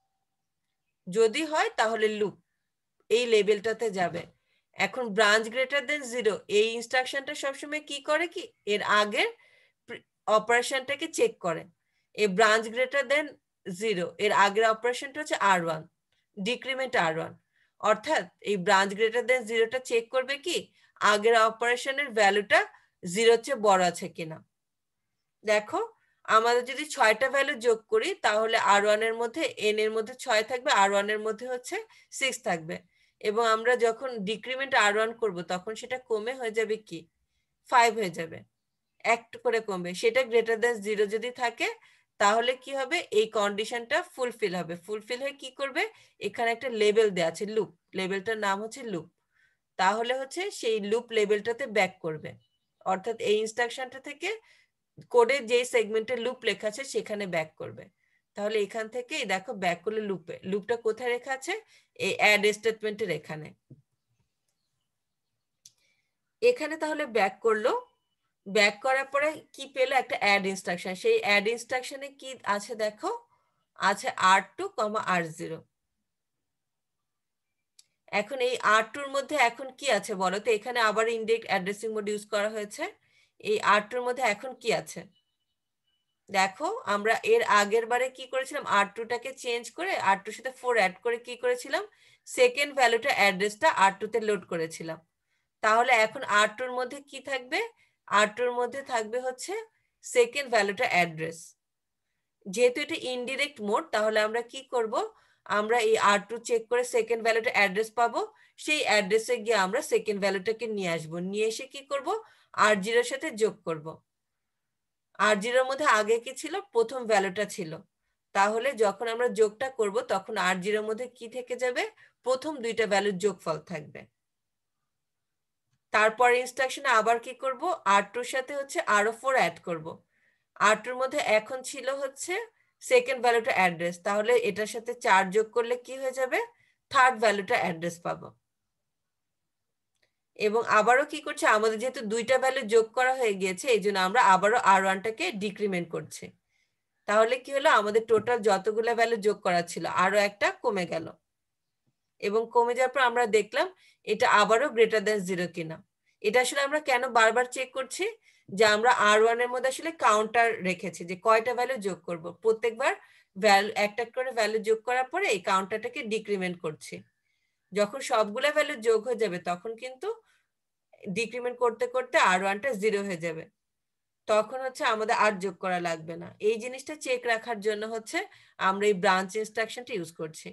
যদি হয় তাহলে লুপ এই লেভেলটাতে যাবে। এখন ব্রাঞ্চ গ্রেটার দেন জিরো এই ইনস্ট্রাকশনটা সবসময় কি করে, কি এর আগের অপারেশনটাকে চেক করে। এই ব্রাঞ্চ গ্রেটার দেন জিরো এর আগের অপারেশনটা হচ্ছে R one, decrement R one, অর্থাৎ এই ব্রাঞ্চ গ্রেটার দেন জিরোটা চেক করবে কি আগের অপারেশনের ভ্যালুটা জিরোর চেয়ে বড় আছে কিনা। দেখো আমাদের যদি ছয়টা ভ্যালু যোগ করি তাহলে আর ওয়ান এর মধ্যে এন এর মধ্যে ছয় থাকবে, আর ওয়ান এর মধ্যে হচ্ছে সিক্স থাকবে, এবং আমরা যখন ডিক্রিমেন্ট আর ওয়ান করবো তখন সেটা কমে হয়ে যাবে কি ফাইভ হয়ে যাবে, একটা করে কমবে। সেটা গ্রেটার দ্যান জিরো যদি থাকে তাহলে কি হবে, এই কন্ডিশনটা ফুলফিল হবে। ফুলফিল হয়ে কি করবে, এখানে একটা লেবেল দেওয়া আছে লুপ, লেবেলটার নাম হচ্ছে লুপ, তাহলে হচ্ছে সেই লুপ লেবেলটাতে ব্যাক করবে, অর্থাৎ এই ইনস্ট্রাকশনটা থেকে কোডে যে সেগমেন্টে লুপ লেখা আছে সেখানে ব্যাক করবে। তাহলে এখান থেকে দেখো ব্যাক করলে লুপে, লুপটা কোথায় লেখা আছে, এই অ্যাড স্টেটমেন্টের এখানে। এখানে তাহলে ব্যাক করলো, ব্যাক করার পরে কি পেলো, একটা অ্যাড ইনস্ট্রাকশন। সেই অ্যাড ইনস্ট্রাকশনে কি আছে দেখো, আছে আর টু কমা আর জিরো। এখন এই আর টুর মধ্যে এখন কি আছে বলো তো, এখানে আবার ইনডেক্স অ্যাড্রেসিং মোড ইউজ করা হয়েছে। এই আর টুর মধ্যে এখন কি আছে দেখো, আমরা এর আগের বারে কি করেছিলাম, আর টুটাকে চেঞ্জ করে আর টুর সাথে ফোর অ্যাড করে কি করেছিলাম, সেকেন্ড ভ্যালুটা অ্যাড্রেসটা আর টুতে লোড করেছিলাম। তাহলে এখন আর টুর মধ্যে কি থাকবে, আর টুর মধ্যে থাকবে হচ্ছে সেকেন্ড ভ্যালুটা অ্যাড্রেস। যেহেতু এটা ইনডিরেক্ট মোড তাহলে আমরা কি করব, আমরা এই আর টু চেক করে সেকেন্ড ভ্যালুটা অ্যাড্রেস পাবো, সেই অ্যাড্রেসে গিয়ে আমরা সেকেন্ড ভ্যালুটাকে নিয়ে আসবো, নিয়ে এসে কি করব, আর জিরোর সাথে যোগ করব। আর জিরোর মধ্যে আগে কি ছিল, প্রথম ভ্যালুটা ছিল, তাহলে যখন আমরা যোগটা করব তখন আর জিরোর মধ্যে কি থেকে যাবে, প্রথম দুইটা ভ্যালুর যোগফল থাকবে। তারপর ইনস্ট্রাকশনে আবার কি করব, আর টুর সাথে হচ্ছে আরো ফোর অ্যাড করব। আর টুর মধ্যে এখন ছিল হচ্ছে সেকেন্ড ভ্যালুটা অ্যাড্রেস, তাহলে এটার সাথে চার যোগ করলে কি হয়ে যাবে, থার্ড ভ্যালুটা অ্যাড্রেস পাবো। এবং আবারও কি করছে, আমাদের যেহেতু দুইটা ভ্যালু যোগ করা হয়ে গিয়েছে এই জন্য আমরা আবারও আর ওয়ানটাকে ডিক্রিমেন্ট করছি। তাহলে কি হলো, আমাদের টোটাল যতগুলো ভ্যালু যোগ করা ছিল আরো একটা কমে গেল, এবং কমে যাওয়ার পর আমরা দেখলাম এটা আবারও গ্রেটার দ্যান জিরো কিনা। এটা আসলে আমরা কেন বারবার চেক করছি, যে আমরা আর ওয়ান এর মধ্যে আসলে কাউন্টার রেখেছি যে কয়টা ভ্যালু যোগ করব, প্রত্যেকবার ভ্যালু একটা করে ভ্যালু যোগ করার পরে এই কাউন্টারটাকে ডিক্রিমেন্ট করছি। যখন সবগুলা ভ্যালু যোগ হয়ে যাবে তখন কিন্তু ডিক্রিমেন্ট করতে করতে আর ওয়ানটা জিরো হয়ে যাবে, তখন হচ্ছে আমাদের আর যোগ করা লাগবে না। এই জিনিসটা চেক রাখার জন্য হচ্ছে আমরা এই ব্রাঞ্চ ইনস্ট্রাকশনটা ইউজ করছি।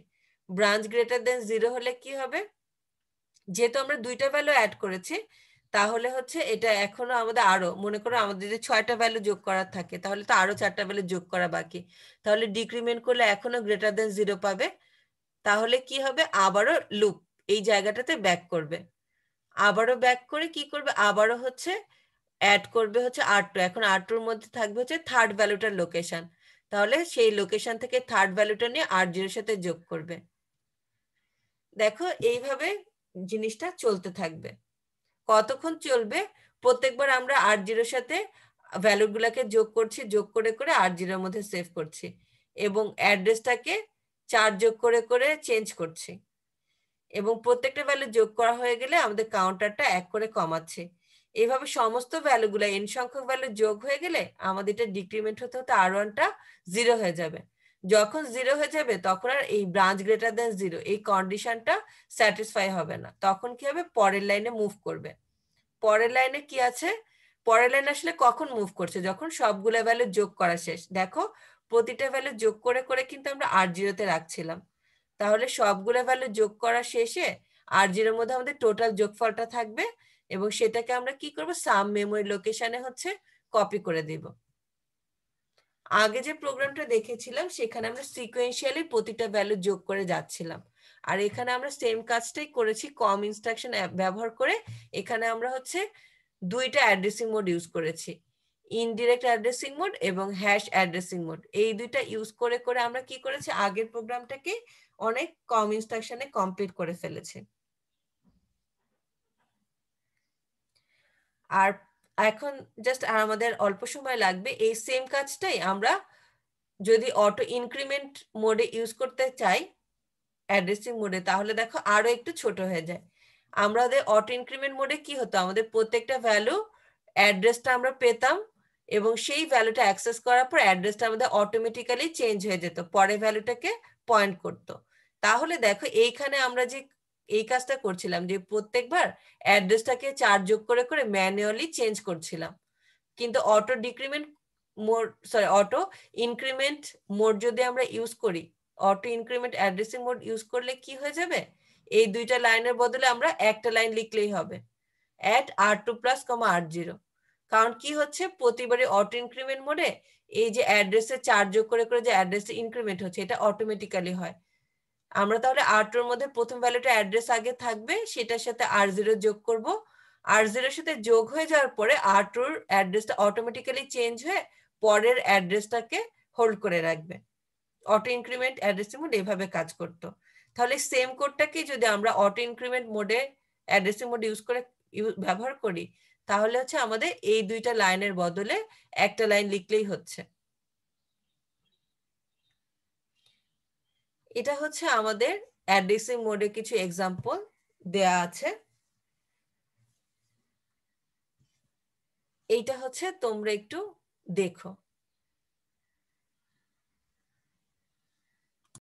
ব্রাঞ্চ গ্রেটার দেন জিরো হলে কি হবে, যেহেতু আমরা দুইটা ভ্যালু অ্যাড করেছি তাহলে হচ্ছে এটা এখনো আমাদের আরো, মনে করো আমাদের যদি ছয়টা ভ্যালু যোগ করার থাকে তাহলে তো আরো চারটা ভ্যালু যোগ করা বাকি, তাহলে ডিক্রিমেন্ট করলে এখনো গ্রেটার দেন জিরো পাবে। তাহলে কি হবে, আবারও লুপ এই জায়গাটাতে ব্যাক করবে, আবারও ব্যাক করে কি করবে, আবারও হচ্ছে অ্যাড করবে হচ্ছে আর টু। এখন আর টুর মধ্যে থাকবে হচ্ছে থার্ড ভ্যালুটার লোকেশন, তাহলে সেই লোকেশন থেকে থার্ড ভ্যালুটা নিয়ে আর জিরোর সাথে যোগ করবে। দেখো এইভাবে জিনিসটা চলতে থাকবে। কতক্ষণ চলবে, প্রত্যেকবার আমরা আর জিরোর সাথে ভ্যালুগুলোকে যোগ করছি, যোগ করে করে আর জিরোর মধ্যে সেভ করছি এবং অ্যাড্রেসটাকে চার যোগ করে করে চেঞ্জ করছি এবং প্রত্যেকটা ভ্যালু যোগ করা হয়ে গেলে আমাদের কাউন্টারটা এক করে কমাচ্ছে। এইভাবে সমস্ত ভ্যালুগুলো এন সংখ্যক ভ্যালু যোগ হয়ে গেলে আমাদের এটা ডিক্রিমেন্ট হতে হতে আর ওয়ানটা জিরো হয়ে যাবে। যখন জিরো হয়ে যাবে তখন আর এই ব্রাঞ্চ গ্রেটার দেন জিরো এই কন্ডিশনটা স্যাটিসফাই হবে না, তখন কি হবে, পরের লাইনে মুভ করবে। পরের লাইনে কি আছে, পরের লাইন আসলে কখন মুভ করছে, যখন সবগুলো ভ্যালু যোগ করা শেষ। দেখো প্রতিটা ভ্যালু যোগ করে করে কিন্তু আমরা আর জিরোতে রাখছিলাম, তাহলে সবগুলো ভ্যালু যোগ করা শেষে আর জিরোর মধ্যে আমাদের টোটাল যোগফলটা থাকবে এবং সেটাকে আমরা কি করব, সাম মেমোরি লোকেশনে হচ্ছে কপি করে দিব। আগে যে প্রোগ্রামটা দেখেছিলাম সেখানে আমরা সিকোয়েন্সিয়ালি প্রতিটা ভ্যালু যোগ করে যাচ্ছিলাম, আর এখানে আমরা সেম কাজটাই করেছি কম ইনস্ট্রাকশন ব্যবহার করে। এখানে আমরা হচ্ছে দুইটা অ্যাড্রেসিং মোড ইউজ করেছি, ইনডিরেক্ট অ্যাড্রেসিং মোড এবং হ্যাশ অ্যাড্রেসিং মোড। এই দুইটা ইউজ করে করে আমরা কি করেছি, আগের প্রোগ্রামটাকে অনেক কম ইনস্ট্রাকশনে কমপ্লিট করে ফেলেছি। আর এখন জাস্ট আমাদের অল্প সময় লাগবে, এই সেম কাজটাই আমরা যদি অটো ইনক্রিমেন্ট মোডে ইউজ করতে চাই অ্যাড্রেসিং মোডে, তাহলে দেখো আরো একটু ছোট হয়ে যায়। আমাদের অটো ইনক্রিমেন্ট মোডে কি হতো, আমাদের প্রত্যেকটা ভ্যালু অ্যাড্রেসটা আমরা পেতাম এবং সেই ভ্যালুটা অ্যাক্সেস করার পর অ্যাড্রেসটা আমাদের অটোমেটিক্যালি চেঞ্জ হয়ে যেত, পরের ভ্যালুটাকে পয়েন্ট করতো। তাহলে দেখো এইখানে আমরা যে এই কাজটা করছিলাম যে প্রত্যেকবার অ্যাড্রেসটাকে চার যোগ করে করে ম্যানুয়ালি চেঞ্জ করছিলাম, কিন্তু auto decrement mode sorry auto increment mode যদি আমরা ইউজ করি, auto increment addressing mode use করলে কি হয়ে যাবে, এই দুইটা লাইনের বদলে আমরা একটা লাইন লিখলেই হবে, add R two plus comma R zero. কারণ কি হচ্ছে, প্রতিবারই অটো ইনক্রিমেন্ট মোডে এই যে অ্যাড্রেসে চার যোগ করে করে যে অ্যাড্রেসে ইনক্রিমেন্ট হচ্ছে এটা অটোমেটিক্যালি হয়। আমরা তাহলে আর টুর মধ্যে প্রথম ভ্যালুটা অ্যাড্রেস আগে থাকবে, সেটার সাথে আর জিরো যোগ করব, আর জিরোর সাথে যোগ হয়ে যাওয়ার পরে আর টুর অ্যাড্রেসটা অটোমেটিক্যালি চেঞ্জ হয়ে পরের অ্যাড্রেসটাকে হোল্ড করে রাখবে। অটো ইনক্রিমেন্ট অ্যাড্রেসিং মোড এইভাবে কাজ করতো। তাহলে সেম কোডটাকে যদি আমরা অটো ইনক্রিমেন্ট মোডে অ্যাড্রেসিং মোড ইউজ করে ব্যবহার করি, তাহলে হচ্ছে আমাদের এই দুইটা লাইনের বদলে একটা লাইন লিখলেই হচ্ছে। এটা হচ্ছে আমাদের অ্যাড্রেসিং মোডে কিছু এক্সাম্পল দেয়া আছে। এইটা হচ্ছে তোমরা একটু দেখো।